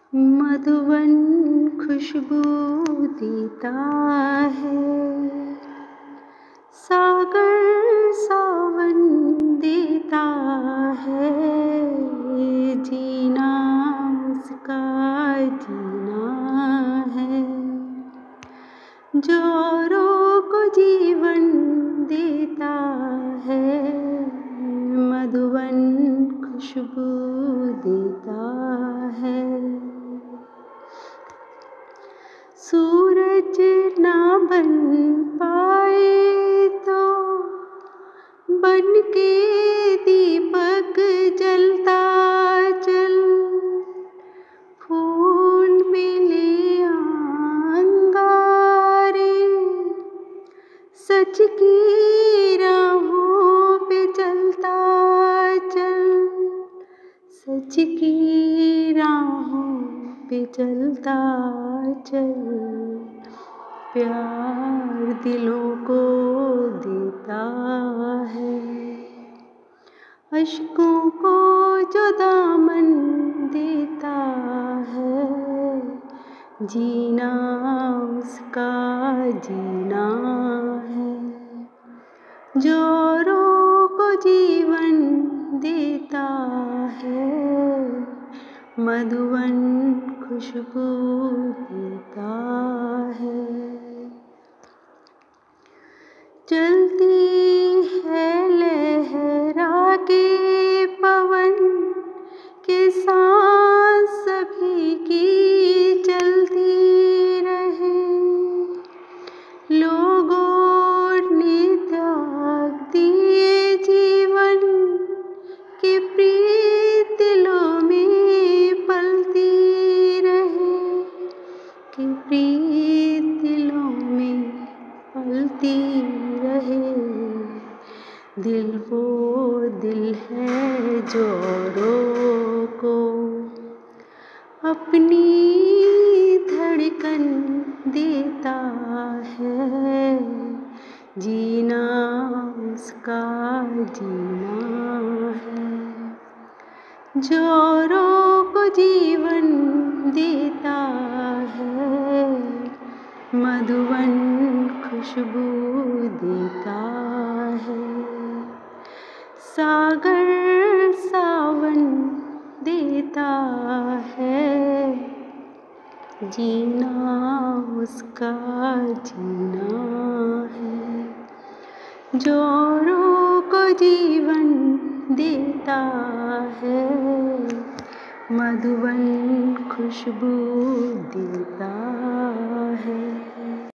मधुवन खुशबू देता है, सागर सावन देता है, जीना उसका जीना है, जोरों को जीवन देता है, मधुवन खुशबू देता है। सूरज ना बन पाए तो बन के दीपक जलता चल, फूल मिले अंगारे, सच की राहों पे चलता चल, सच की राहों पे चलता चल, प्यार दिलों को देता है, अश्कों को जो दामन देता है, जीना उसका जीना है, जोरों को जीवन देता है, मधुवन खुशबू देता है। चलती है लहरा के पवन के सांस सभी की चलती रहे, लोगों ने त्याग दिए जीवन के प्रीत दिलों में पलती रहे, कि प्रीत दिलों में पलती रहे, दिल वो दिल है जोरों को अपनी धड़कन देता है, जीना उसका जीना है, जोरों को जीवन देता है, मधुवन खुशबू देता है, सागर सावन देता है, जीना उसका जीना है, जोरों को जीवन देता है, मधुवन खुशबू देता